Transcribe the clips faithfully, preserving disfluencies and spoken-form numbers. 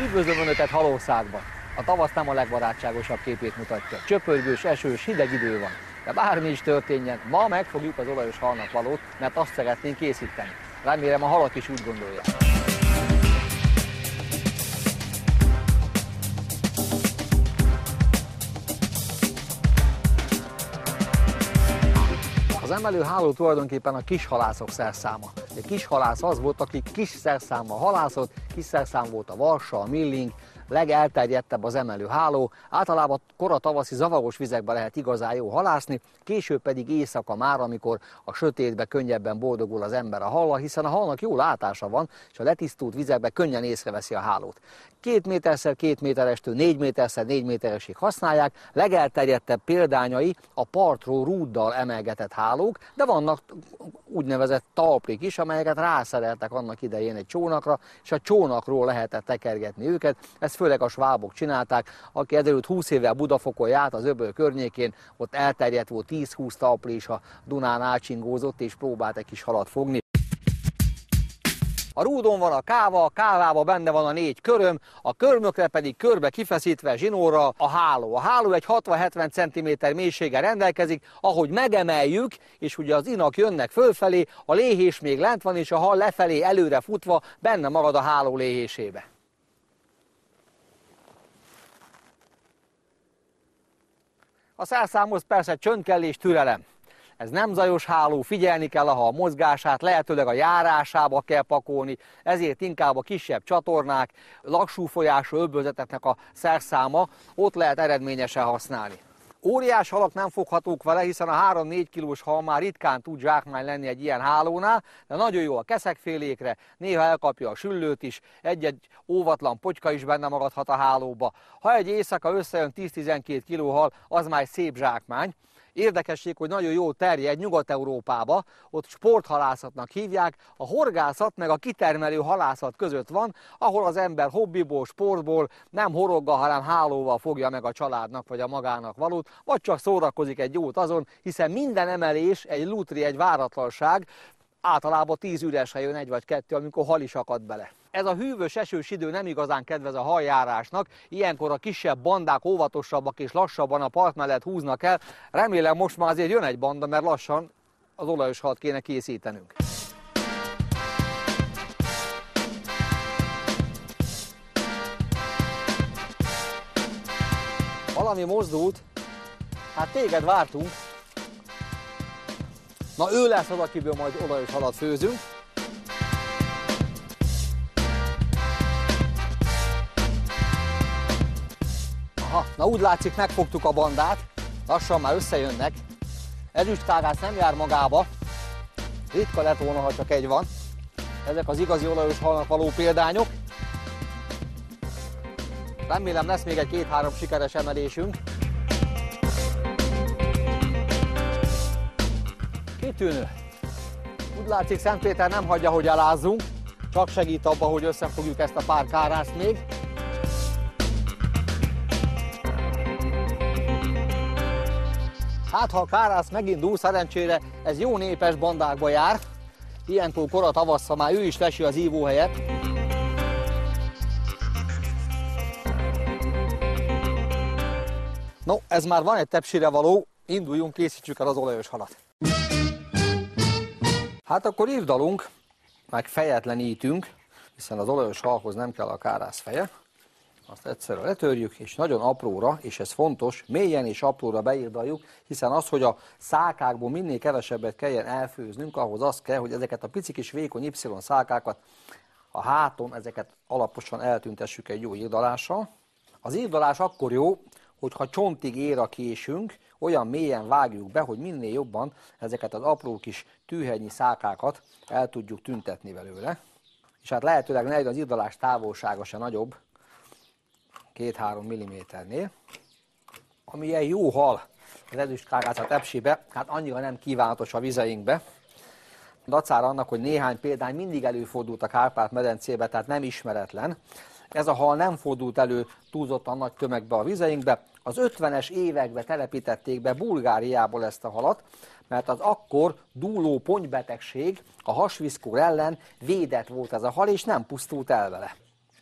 Üdvözlöm Önöket Halországban! A tavasz nem a legbarátságosabb képét mutatja. Csöpörgős, esős, hideg idő van. De bármi is történjen, ma megfogjuk az olajos halnak valót, mert azt szeretnénk készíteni. Remélem a halak is úgy gondolják. Az emelőháló tulajdonképpen a kishalászok szerszáma. A kishalász az volt, aki kis szerszámmal halászott, kis szerszám volt a varsa, a milling, legelterjedtebb az emelőháló, általában kora tavaszi zavaros vizekben lehet igazán jó halászni, később pedig éjszaka már, amikor a sötétbe könnyebben boldogul az ember a hallal, hiszen a halnak jó látása van, és a letisztult vizekben könnyen észreveszi a hálót. Két méterszer két méterestől négy méterszer négy méteresig használják, legelterjedtebb példányai a partról rúddal emelgetett hálók, de vannak úgynevezett talplik is, amelyeket rászereltek annak idején egy csónakra, és a csónakról lehetett tekergetni őket. Ezt főleg a svábok csinálták, aki ezelőtt húsz évvel Budafokon járt az öböl környékén, ott elterjedt volt tíz-húsz talpli is, a Dunán átsingózott és próbált egy kis halat fogni. A rúdon van a káva, a kávában benne van a négy köröm, a körmökre pedig körbe kifeszítve zsinórral a háló. A háló egy hatvan-hetven centiméter mélységgel rendelkezik, ahogy megemeljük, és ugye az inak jönnek fölfelé, a léhés még lent van, és a hal lefelé előre futva benne marad a háló léhésébe. A szerszámhoz persze csönd kell és türelem. Ez nem zajos háló, figyelni kell a hal mozgását, lehetőleg a járásába kell pakolni, ezért inkább a kisebb csatornák, lassú folyású öbölzeteknek a szerszáma ott lehet eredményesen használni. Óriás halak nem foghatók vele, hiszen a három-négy kilós hal már ritkán tud zsákmány lenni egy ilyen hálónál, de nagyon jó a keszekfélékre, néha elkapja a süllőt is, egy-egy óvatlan potyka is benne maradhat a hálóba. Ha egy éjszaka összejön tíz-tizenkét kiló hal, az már egy szép zsákmány. Érdekesség, hogy nagyon jól terjed Nyugat-Európába, ott sporthalászatnak hívják, a horgászat meg a kitermelő halászat között van, ahol az ember hobbiból, sportból nem horoggal, hanem hálóval fogja meg a családnak vagy a magának valót, vagy csak szórakozik egy jót azon, hiszen minden emelés egy lutri, egy váratlanság, általában tíz üresre jön egy vagy kettő, amikor hal is akad bele. Ez a hűvös, esős idő nem igazán kedvez a haljárásnak, ilyenkor a kisebb bandák óvatosabbak és lassabban a part mellett húznak el. Remélem most már azért jön egy banda, mert lassan az olajos halat kéne készítenünk. Valami mozdult, hát téged vártunk. Na ő lesz az, akiből majd olajos halat főzünk. Aha, na úgy látszik, megfogtuk a bandát, lassan már összejönnek. Ezüstkágász nem jár magába, ritka lett volna, ha csak egy van. Ezek az igazi olajos halnak való példányok. Remélem lesz még egy két-három sikeres emelésünk. Kitűnő. Úgy látszik, Szentpéter nem hagyja, hogy elázzunk, csak segít abba, hogy összefogjuk ezt a pár kárászt még. Hát, ha a kárász megindul, szerencsére ez jó népes bandákba jár. Ilyenkor kora tavasszal már ő is lesi az ívóhelyet. No, ez már van egy tepsire való, induljunk, készítsük el az olajos halat. Hát akkor ívdalunk, meg fejetlenítünk, hiszen az olajos halhoz nem kell a kárász feje. Azt egyszerre letörjük, és nagyon apróra, és ez fontos, mélyen és apróra beírdaljuk, hiszen az, hogy a szálkákból minél kevesebbet kelljen elfőznünk, ahhoz az kell, hogy ezeket a pici kis vékony Y szálkákat a háton, ezeket alaposan eltüntessük egy jó írdalással. Az írdalás akkor jó, hogyha csontig ér a késünk, olyan mélyen vágjuk be, hogy minél jobban ezeket az apró kis tűhegynyi szálkákat el tudjuk tüntetni belőle. És hát lehetőleg ne legyen az írdalás távolsága se nagyobb, két-három milliméternél. Ami ilyen jó hal az ezüstkágász a tepsibe, hát annyira nem kívánatos a vizeinkbe. Dacára annak, hogy néhány példány mindig előfordult a Kárpát-medencébe, tehát nem ismeretlen. Ez a hal nem fordult elő túlzottan nagy tömegbe a vizeinkbe. Az ötvenes években telepítették be Bulgáriából ezt a halat, mert az akkor dúló pontybetegség, a hasviszkór ellen védett volt ez a hal, és nem pusztult el vele.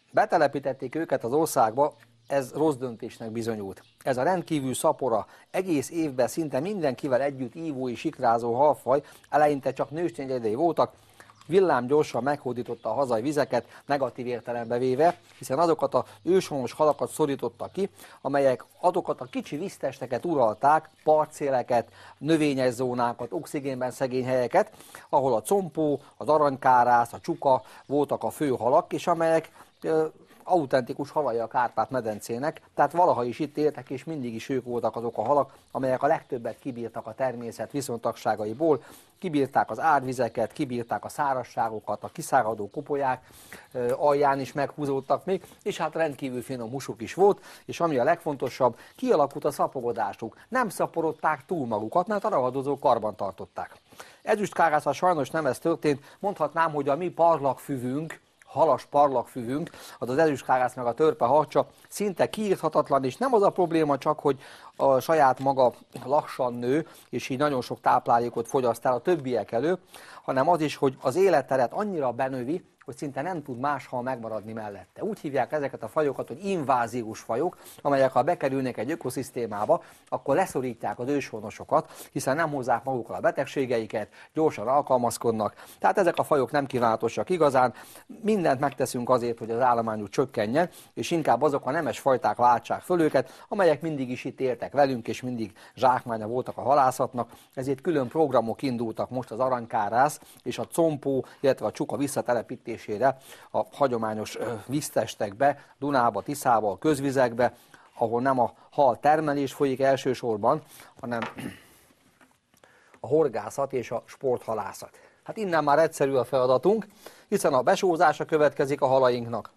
betelepítették őket az országba, ez rossz döntésnek bizonyult. Ez a rendkívül szapora, egész évben szinte mindenkivel együtt ívói, sikrázó halfaj, eleinte csak nőstényegyedei voltak, villámgyorsan meghódította a hazai vizeket, negatív értelembe véve, hiszen azokat a őshonos halakat szorította ki, amelyek azokat a kicsi víztesteket uralták, partszéleket, növényes zónákat, oxigénben szegény helyeket, ahol a compó, az aranykárász, a csuka voltak a fő halak, és amelyek autentikus halai a Kárpát-medencének, tehát valaha is itt éltek, és mindig is ők voltak azok a halak, amelyek a legtöbbet kibírtak a természet viszontagságaiból, kibírták az árvizeket, kibírták a szárazságokat, a kiszáradó kopolyák alján is meghúzódtak még, és hát rendkívül finom húsuk is volt, és ami a legfontosabb, kialakult a szaporodásuk. Nem szaporodták túl magukat, mert a ragadozók karban tartották. Ezüstkárászat sajnos nem ez történt, mondhatnám, hogy a mi parlagfüvünk, halas parlagfüvünk, az az ezüstkárász meg a törpe harcsa szinte kiírthatatlan, és nem az a probléma csak, hogy a saját maga lassan nő, és így nagyon sok táplálékot fogyaszt el a többiek elő, hanem az is, hogy az életteret annyira benövi, hogy szinte nem tud más hal megmaradni mellette. Úgy hívják ezeket a fajokat, hogy inváziós fajok, amelyek ha bekerülnek egy ökoszisztémába, akkor leszorítják az őshonosokat, hiszen nem hozzák magukkal a betegségeiket, gyorsan alkalmazkodnak. Tehát ezek a fajok nem kívánatosak igazán, mindent megteszünk azért, hogy az állományuk csökkenjen, és inkább azok a nemes fajták váltsák föl őket, amelyek mindig is itt éltek velünk, és mindig zsákmánya voltak a halászatnak, ezért külön programok indultak most az aranykárász és a compó, illetve a csuka visszatelepítés a hagyományos víztestekbe, Dunába, Tiszába, a közvizekbe, ahol nem a hal termelés folyik elsősorban, hanem a horgászat és a sporthalászat. Hát innen már egyszerű a feladatunk, hiszen a besózása következik a halainknak.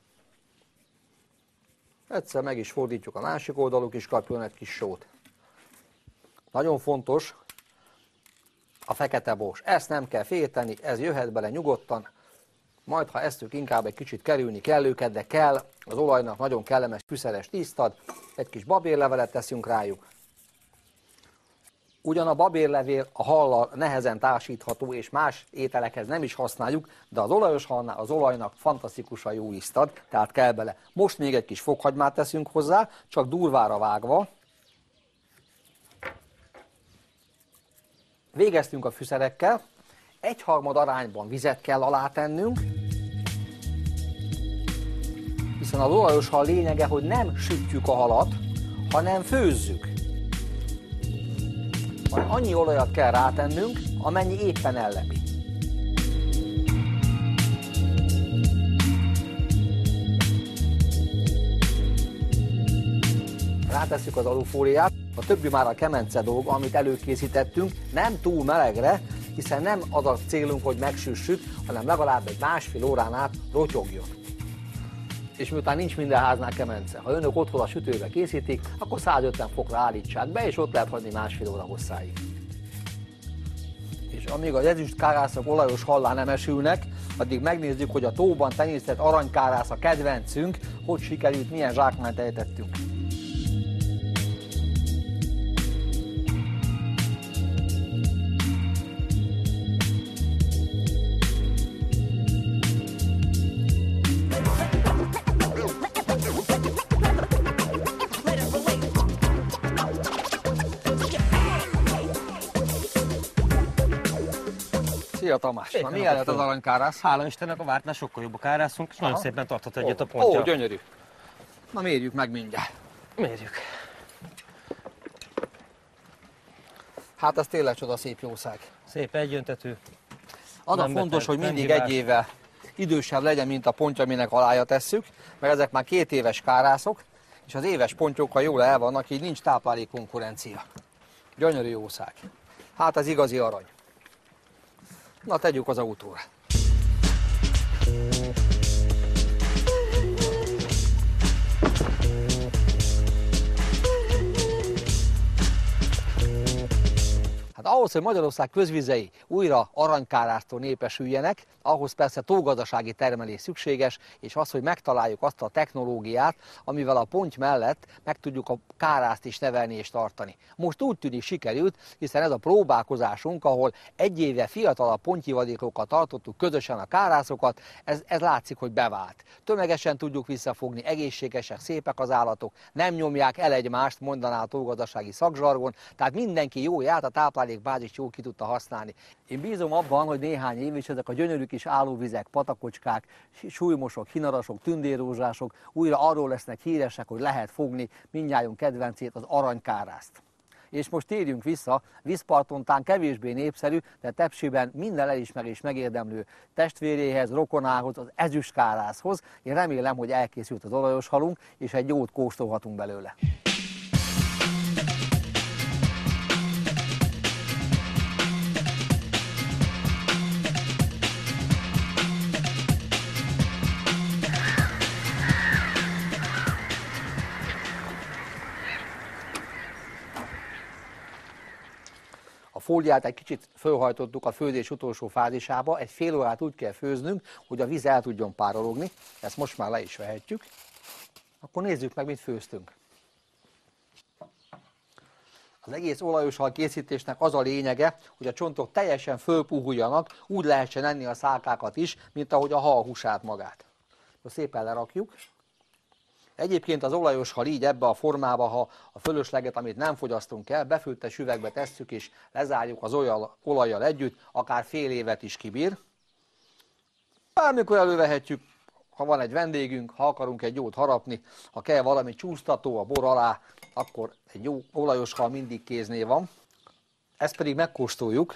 Egyszer meg is fordítjuk a másik oldaluk, és kapjon egy kis sót. Nagyon fontos a fekete bors. Ezt nem kell félteni, ez jöhet bele nyugodtan. Majd, ha eztük, inkább egy kicsit kerülni kell őket, de kell, az olajnak nagyon kellemes fűszeres tízt ad, egy kis babérlevelet teszünk rájuk. Ugyan a babérlevél a hallal nehezen társítható, és más ételekhez nem is használjuk, de az olajos halnál az olajnak fantasztikusan jó ízt ad, tehát kell bele. Most még egy kis fokhagymát teszünk hozzá, csak durvára vágva. Végeztünk a fűszerekkel. Egyharmad arányban vizet kell alátennünk, hiszen az olajos hal lényege, hogy nem sütjük a halat, hanem főzzük. Majd annyi olajat kell rátennünk, amennyi éppen ellepi. Rátesszük az alufóliát, a többi már a kemence dolog, amit előkészítettünk, nem túl melegre, hiszen nem az a célunk, hogy megsüssük, hanem legalább egy másfél órán át rotyogjon. És miután nincs minden háznál kemence, ha önök otthon a sütőbe készítik, akkor százötven fokra állítsák be, és ott lehet hagyni másfél óra hosszáig. És amíg az ezüstkárászok olajos hallá nem esülnek, addig megnézzük, hogy a tóban tenyésztett aranykárász a kedvencünk, hogy sikerült, milyen zsákmányt ejtettünk. Szia Tamás! Na, milyen lett az aranykárász? Hála Istennek, a vártnál sokkal jobb a kárászunk, és nagyon szépen tartott egyet a pontja. Ó, gyönyörű! Na, mérjük meg mindjárt. Mérjük. Hát ez tényleg csoda szép jószág. Szép egyöntetű. Az a fontos, hogy mindig egy évvel idősebb legyen, mint a pontja, aminek alája tesszük, mert ezek már két éves kárászok, és az éves pontyokkal jól el vannak, így nincs táplálék konkurencia. Gyönyörű jószág. Hát ez igazi arany. Na, tegyük az autóra. Hát Ahhoz, hogy Magyarország közvizei újra aranykárásztól népesüljenek, ahhoz persze tógazdasági termelés szükséges, és az, hogy megtaláljuk azt a technológiát, amivel a ponty mellett meg tudjuk a kárászt is nevelni és tartani. Most úgy tűnik sikerült, hiszen ez a próbálkozásunk, ahol egy éve fiatalabb pontyivadékokkal tartottuk közösen a kárászokat, ez, ez látszik, hogy bevált. Tömegesen tudjuk visszafogni, egészségesek, szépek az állatok, nem nyomják el egymást, mondaná a tógazdasági szakzsargon, tehát mindenki jó járt, a táplálékbázist jól ki tudta használni. Én bízom abban, hogy néhány év is ezek a gyönyörű kis állóvizek, patakocskák, súlymosok, hinarasok, tündérrózsások újra arról lesznek híresek, hogy lehet fogni mindnyájunk kedvencét, az aranykárászt. És most térjünk vissza, vízpartontán kevésbé népszerű, de Tepsiben minden elismerés megérdemlő testvéréhez, rokonához, az ezüstkárászhoz. Én remélem, hogy elkészült az olajos halunk, és egy jót kóstolhatunk belőle. A fóliát egy kicsit fölhajtottuk a főzés utolsó fázisába, egy fél órát úgy kell főznünk, hogy a víz el tudjon párologni, ezt most már le is vehetjük. Akkor nézzük meg, mit főztünk. Az egész olajos hal készítésnek az a lényege, hogy a csontok teljesen fölpuhuljanak, úgy lehessen enni a szálkákat is, mint ahogy a hal húsát magát. Most szépen lerakjuk. Egyébként az olajos hal így ebbe a formába, ha a fölösleget, amit nem fogyasztunk el, befőttes üvegbe tesszük és lezárjuk az olajjal együtt, akár fél évet is kibír. Bármikor elővehetjük, ha van egy vendégünk, ha akarunk egy jót harapni, ha kell valami csúsztató a bor alá, akkor egy jó olajos hal mindig kéznél van. Ezt pedig megkóstoljuk.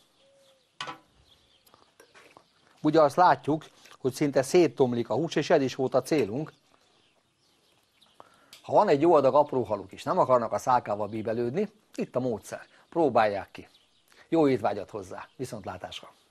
Ugye azt látjuk, hogy szinte széttomlik a hús, és ez is volt a célunk. Ha van egy jó adag apró haluk is, nem akarnak a szálkával bíbelődni, itt a módszer. Próbálják ki. Jó étvágyat hozzá. Viszontlátásra!